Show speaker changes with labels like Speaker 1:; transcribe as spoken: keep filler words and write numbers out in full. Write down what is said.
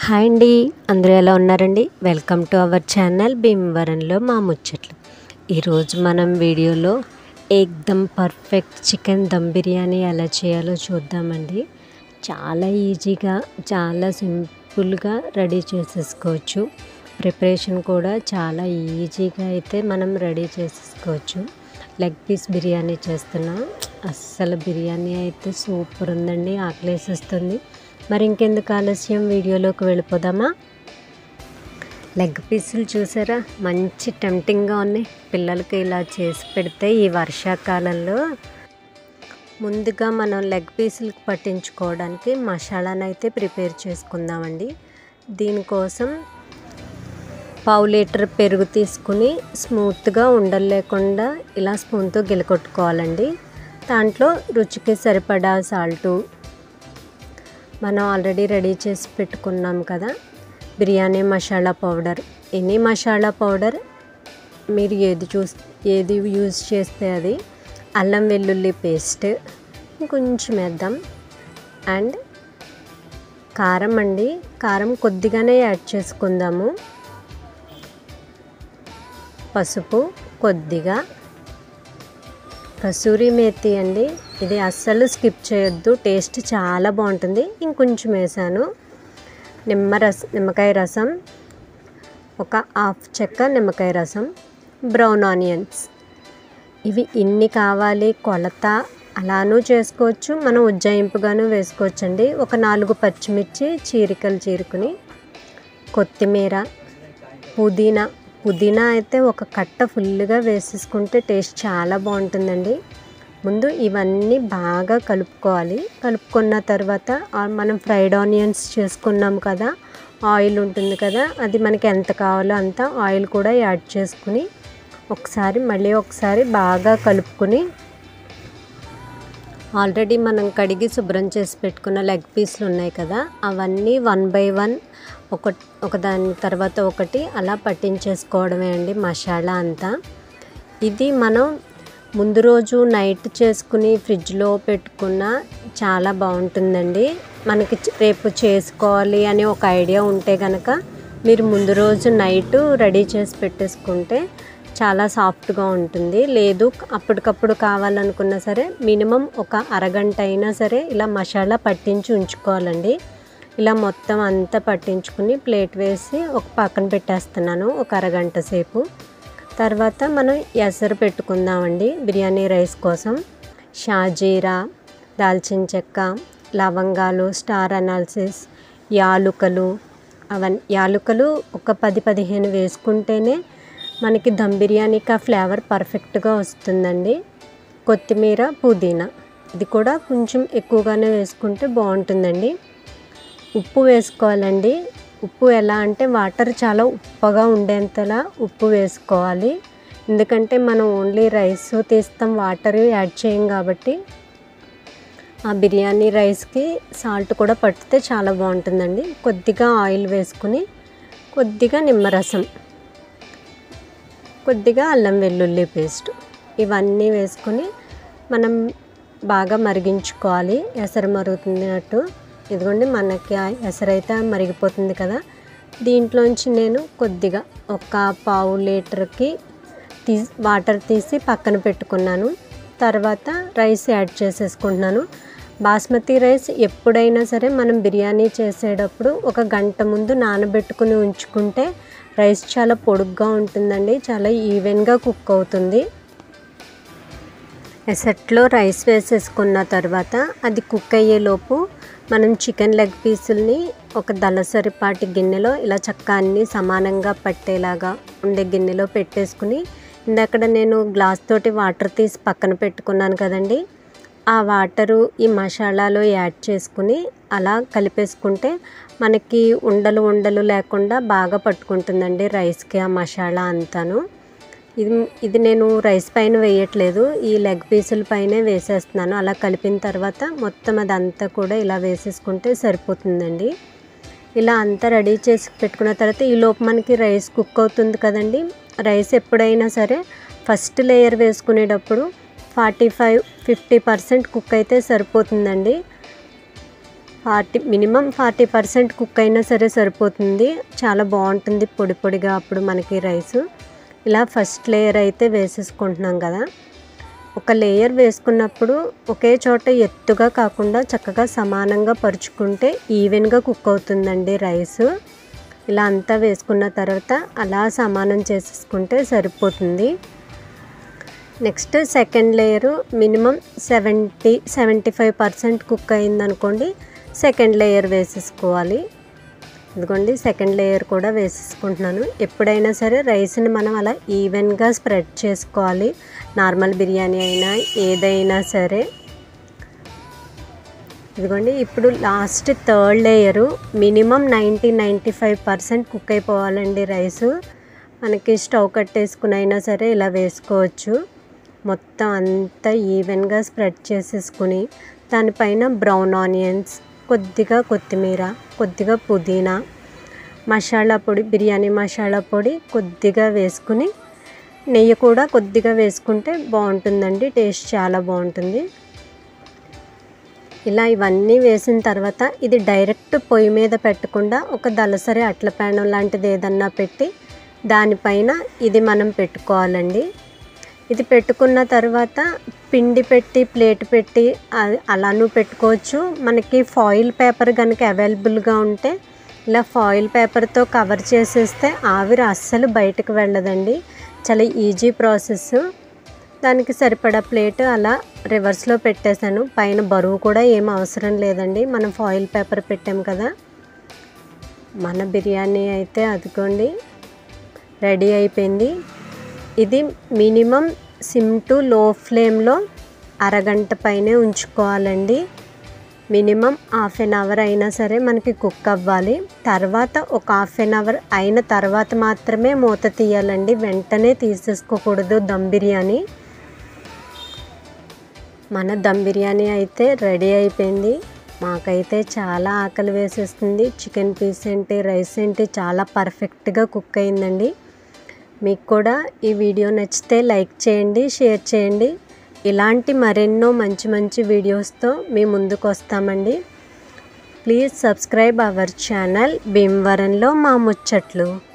Speaker 1: Hi అండి, అందరూ ఎలా ఉన్నారండి? వెల్కమ్ టు అవర్ ఛానల్ భీమవరంలో మా ముచ్చట్లు. ఈరోజు మనం వీడియోలో ఏకదమ్ పర్ఫెక్ట్ చికెన్ దమ్ బిర్యానీ ఎలా చేయాలో చూద్దామండి. చాలా ఈజీగా, చాలా సింపుల్గా రెడీ చేసేసుకోవచ్చు. ప్రిపరేషన్ కూడా చాలా ఈజీగా అయితే మనం రెడీ చేసేసుకోవచ్చు. లెగ్ పీస్ బిర్యానీ చేస్తున్నా. అస్సలు బిర్యానీ అయితే సూపర్ ఉందండి, ఆకలేసేస్తుంది. మరి ఇంకెందుకు ఆలస్యం, వీడియోలోకి వెళ్ళిపోదామా? లెగ్ పీసులు చూసారా, మంచి టెంప్టింగ్గా ఉన్నాయి. పిల్లలకి ఇలా చేసి పెడితే ఈ వర్షాకాలంలో ముందుగా మనం లెగ్ పీసులకు పట్టించుకోవడానికి మసాలాను అయితే ప్రిపేర్ చేసుకుందామండి. దీనికోసం పావు లీటర్ పెరుగు తీసుకుని స్మూత్గా ఉండలు లేకుండా ఇలా స్పూన్తో గిలకొట్టుకోవాలండి. దాంట్లో రుచికి సరిపడా సాల్టు, మనం ఆల్రెడీ రెడీ చేసి పెట్టుకున్నాం కదా biryani masala powder, any masala powder మీరు ఏది చూస్ ఏది యూజ్ చేస్తే అది, అల్లం వెల్లుల్లి పేస్ట్ కొంచెం వేద్దాం, అండ్ కారం అండి, కారం కొద్దిగానే యాడ్ చేసుకుందాము, పసుపు కొద్దిగా, కసూరి మేతి అండి, ఇది అస్సలు స్కిప్ చేయొద్దు, టేస్ట్ చాలా బాగుంటుంది. ఇంకొంచెం వేసాను. నిమ్మ రసం నిమ్మకాయ రసం ఒక హాఫ్ చెక్క నిమ్మకాయ రసం, బ్రౌన్ ఆనియన్స్, ఇవి ఇన్ని కావాలి. కొలత అలానూ చేసుకోవచ్చు, మనం ఉజ్జాయింపుగాను వేసుకోవచ్చండి. ఒక నాలుగు పచ్చిమిర్చి చీరికలు చీరుకుని, కొత్తిమీర, పుదీనా పుదీనా అయితే ఒక కట్ట ఫుల్గా వేసేసుకుంటే టేస్ట్ చాలా బాగుంటుందండి. ముందు ఇవన్నీ బాగా కలుపుకోవాలి. కలుపుకున్న తర్వాత మనం ఫ్రైడ్ ఆనియన్స్ చేసుకున్నాం కదా, ఆయిల్ ఉంటుంది కదా, అది మనకి ఎంత కావాలో అంత ఆయిల్ కూడా యాడ్ చేసుకుని ఒకసారి మళ్ళీ ఒకసారి బాగా కలుపుకొని, ఆల్రెడీ మనం కడిగి శుభ్రం చేసి పెట్టుకున్న లెగ్ పీస్లు ఉన్నాయి కదా, అవన్నీ వన్ బై వన్ ఒక ఒకదాని తర్వాత ఒకటి అలా పట్టించేసుకోవడమే అండి మసాలా అంతా. ఇది మనం ముందు రోజు నైట్ చేసుకుని ఫ్రిడ్జ్లో పెట్టుకున్న చాలా బాగుంటుందండి. మనకి రేపు చేసుకోవాలి అని ఒక ఐడియా ఉంటే కనుక మీరు ముందు రోజు నైట్ రెడీ చేసి పెట్టేసుకుంటే చాలా సాఫ్ట్గా ఉంటుంది. లేదు అప్పటికప్పుడు కావాలనుకున్నా సరే మినిమం ఒక అరగంట అయినా సరే ఇలా మసాలా పట్టించి ఉంచుకోవాలండి. ఇలా మొత్తం అంతా పట్టించుకుని ప్లేట్ వేసి ఒక పక్కన పెట్టేస్తున్నాను ఒక అరగంట సేపు. తర్వాత మనం ఎసరు పెట్టుకుందామండి బిర్యానీ రైస్ కోసం. షాజీరా, దాల్చిన చెక్క, లవంగాలు, స్టార్ అనాలిసిస్, యాలుకలు, అవన్నీ యాలుకలు ఒక పది పదిహేను వేసుకుంటేనే మనకి దమ్ బిర్యానీకి ఆ ఫ్లేవర్ పర్ఫెక్ట్గా వస్తుందండి. కొత్తిమీర, పుదీనా ఇది కూడా కొంచెం ఎక్కువగానే వేసుకుంటే బాగుంటుందండి. ఉప్పు వేసుకోవాలండి. ఉప్పు ఎలా అంటే వాటర్ చాలా ఉప్పగా ఉండేంతలా ఉప్పు వేసుకోవాలి. ఎందుకంటే మనం ఓన్లీ రైస్ తీస్తాం, వాటర్ యాడ్ చేయం కాబట్టి ఆ బిర్యానీ రైస్కి సాల్ట్ కూడా పట్టితే చాలా బాగుంటుందండి. కొద్దిగా ఆయిల్ వేసుకుని, కొద్దిగా నిమ్మరసం, కొద్దిగా అల్లం వెల్లుల్లి పేస్ట్, ఇవన్నీ వేసుకొని మనం బాగా మరిగించుకోవాలి. ఎసరు మరుగుతున్నట్టు ఇదిగోండి మనకి ఎసరైతే మరిగిపోతుంది కదా, దీంట్లోంచి నేను కొద్దిగా ఒక పావు లీటర్కి తీ వాటర్ తీసి పక్కన పెట్టుకున్నాను. తర్వాత రైస్ యాడ్ చేసేసుకుంటున్నాను. బాస్మతి రైస్ ఎప్పుడైనా సరే మనం బిర్యానీ చేసేటప్పుడు ఒక గంట ముందు నానబెట్టుకుని ఉంచుకుంటే రైస్ చాలా పొడుగ్గా ఉంటుందండి, చాలా ఈవెన్గా కుక్ అవుతుంది. ఎసట్లో రైస్ వేసేసుకున్న తర్వాత అది కుక్ అయ్యేలోపు మనం చికెన్ లెగ్ పీసుల్ని ఒక దళసరిపాటి గిన్నెలో ఇలా చక్కగా అన్నీ సమానంగా పట్టేలాగా ఉండే గిన్నెలో పెట్టేసుకుని, ఇందక్కడ నేను గ్లాస్ తోటి వాటర్ తీసి పక్కన పెట్టుకున్నాను కదండి, ఆ వాటరు ఈ మసాలాలో యాడ్ చేసుకుని అలా కలిపేసుకుంటే మనకి ఉండలు ఉండలు లేకుండా బాగా పట్టుకుంటుందండి రైస్కి ఆ మసాలా అంతాను. ఇది ఇది నేను రైస్ పైన వేయట్లేదు, ఈ లెగ్ పీసుల పైనే వేసేస్తున్నాను. అలా కలిపిన తర్వాత మొత్తం అదంతా కూడా ఇలా వేసేసుకుంటే సరిపోతుందండి. ఇలా అంతా రెడీ చేసి పెట్టుకున్న తర్వాత ఈలోపు మనకి రైస్ కుక్ అవుతుంది కదండి. రైస్ ఎప్పుడైనా సరే ఫస్ట్ లేయర్ వేసుకునేటప్పుడు forty five fifty percent cook అయితే సరిపోతుందండి. Forty minimum forty percent cook అయినా సరే సరిపోతుంది. చాలా బాగుంటుంది పొడి పొడిగా అప్పుడు మనకి రైసు. ఇలా ఫస్ట్ లేయర్ అయితే వేసేసుకుంటున్నాం కదా. ఒక లేయర్ వేసుకున్నప్పుడు ఒకే చోట ఎత్తుగా కాకుండా చక్కగా సమానంగా పరుచుకుంటే ఈవెన్గా కుక్ అవుతుందండి రైసు. ఇలా అంతా వేసుకున్న తర్వాత అలా సమానం చేసేసుకుంటే సరిపోతుంది. Next second layer minimum seventy seventy five percent cook అయిందనుకోండి, సెకండ్ లేయర్ వేసేసుకోవాలి. ఇదిగోండి సెకండ్ లేయర్ కూడా వేసేసుకుంటున్నాను. ఎప్పుడైనా సరే రైస్ని మనం అలా ఈవెన్గా స్ప్రెడ్ చేసుకోవాలి. నార్మల్ బిర్యానీ అయినా ఏదైనా సరే. ఇదిగోండి ఇప్పుడు last third layer minimum ninety ninety five percent cook అయిపోవాలండి రైసు. మనకి స్టవ్ కట్టేసుకుని అయినా సరే ఇలా వేసుకోవచ్చు. మొత్తం అంతా ఈవెన్గా స్ప్రెడ్ చేసేసుకుని దానిపైన బ్రౌన్ ఆనియన్స్, కొద్దిగా కొత్తిమీర, కొద్దిగా పుదీనా, మసాలా పొడి, బిర్యానీ మసాలా పొడి కొద్దిగా వేసుకుని నెయ్యి కూడా కొద్దిగా వేసుకుంటే బాగుంటుందండి. టేస్ట్ చాలా బాగుంటుంది. ఇలా ఇవన్నీ వేసిన తర్వాత ఇది డైరెక్ట్ పొయ్యి మీద పెట్టకుండా ఒక దలసరి అట్ల పేనం లాంటిది ఏదన్నా పెట్టి దానిపైన ఇది మనం పెట్టుకోవాలండి. ఇది పెట్టుకున్న తర్వాత పిండి పెట్టి ప్లేట్ పెట్టి అలానూ పెట్టుకోవచ్చు. మనకి ఫాయిల్ పేపర్ కనుక అవైలబుల్గా ఉంటే ఇలా ఫాయిల్ పేపర్తో కవర్ చేసేస్తే ఆవిరి అస్సలు బయటకు వెళ్ళదండి. చాలా ఈజీ ప్రాసెస్. దానికి సరిపడా ప్లేట్ అలా రివర్స్లో పెట్టేశాను. పైన బరువు కూడా ఏం అవసరం లేదండి, మనం ఫాయిల్ పేపర్ పెట్టాం కదా. మన బిర్యానీ అయితే అదిగోండి రెడీ అయిపోయింది. ఇది మినిమం సిమ్ టు లో ఫ్లేమ్లో అరగంట పైనే ఉంచుకోవాలండి. మినిమం హాఫ్ ఎన్ అవర్ అయినా సరే మనకి కుక్ అవ్వాలి. తర్వాత ఒక హాఫ్ ఎన్ అవర్ అయిన తర్వాత మాత్రమే మూత తీయాలండి. వెంటనే తీసేసుకోకూడదు దమ్ బిర్యానీ. మన దమ్ బిర్యానీ అయితే రెడీ అయిపోయింది. మాకైతే చాలా ఆకలి వేసేస్తుంది. చికెన్ పీస్ ఏంటి, రైస్ ఏంటి చాలా పర్ఫెక్ట్గా కుక్ అయిందండి. మీకు కూడా ఈ వీడియో నచ్చితే లైక్ చేయండి, షేర్ చేయండి. ఇలాంటి మరెన్నో మంచి మంచి వీడియోస్తో మీ ముందుకు వస్తామండి. ప్లీజ్ సబ్స్క్రైబ్ అవర్ ఛానల్ భీమవరంలో మా ముచ్చట్లు.